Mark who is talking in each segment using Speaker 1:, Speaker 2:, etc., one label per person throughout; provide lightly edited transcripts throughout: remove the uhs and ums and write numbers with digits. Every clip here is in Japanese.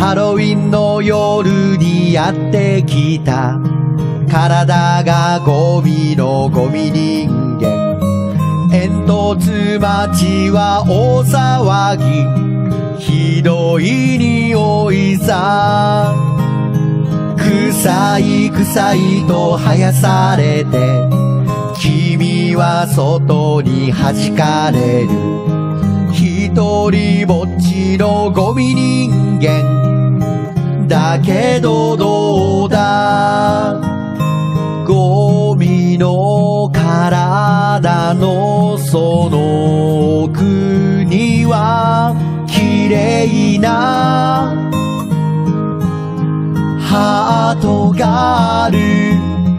Speaker 1: ハロウィンの夜にやってきた。体がゴミのゴミ人間。煙突町は大騒ぎ。ひどい匂いさ。臭い臭いと生やされて、君は外に弾かれる。一人ぼっちのゴミ人間。だけどどうだ、ゴミの体のその奥には綺麗なハートがある。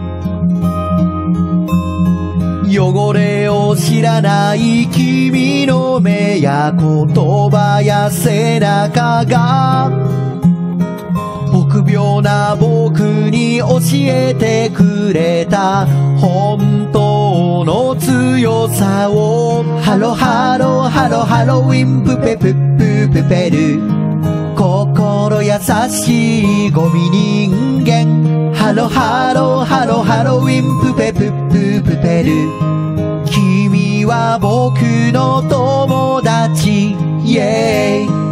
Speaker 1: 汚れを知らない君の目や言葉や背中が臆病な僕に教えてくれた本当の強さを。ハロハロハロハロウィンプペプッププペル、心優しいゴミ人間。ハロハロハロハロウィンプペプッププペル、君は僕の友達、イェイ。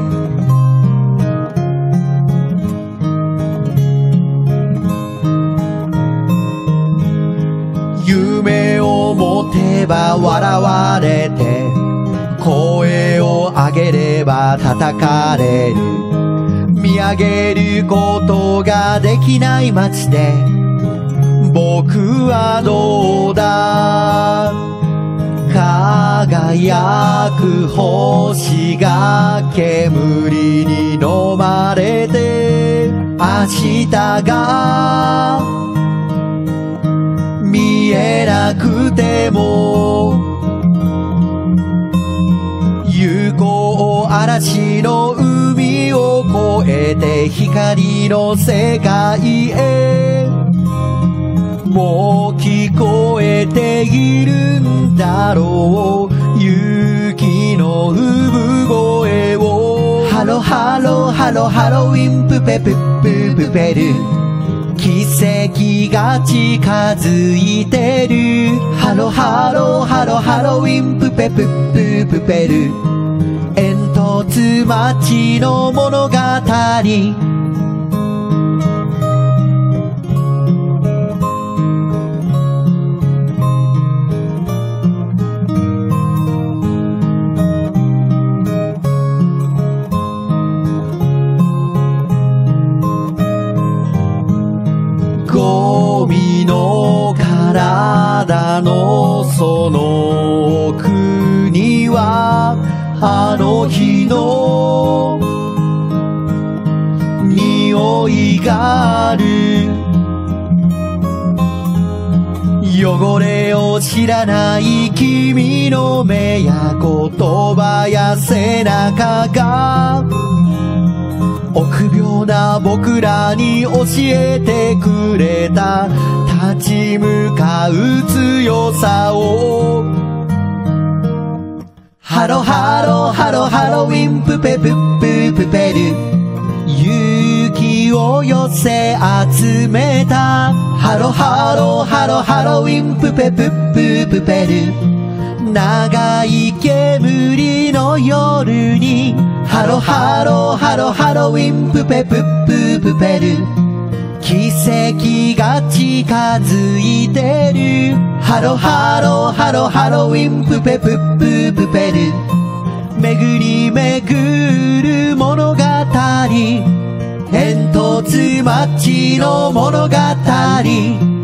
Speaker 1: 夢を持てば笑われて、声を上げれば叩かれる。見上げることができない街で僕はどうだ、輝く星が煙に飲まれて明日が見えなくても、有効嵐の海を越えて光の世界へ、もう聞こえているんだろう雪の産声を。ハロハロハロハロウィンプペプッププペル、奇跡が近づいてる。ハロハロハロハロウィンプペプッププペル、煙突町の物語。ゴミの体のその奥にはあの日の匂いがある。汚れを知らない君の目や言葉や背中が臆病な僕らに教えてくれた立ち向かう強さを。ハロハロハロハロウィンプペプッププペル、勇気を寄せ集めた。ハロハロハロハロウィンプペプッププペル、長い煙の夜に。ハロハロハロハロウィンプペプッププペル、奇跡が近づいてる。ハロハロハロハロウィンプペプッププペル、巡り巡る物語、煙突町の物語。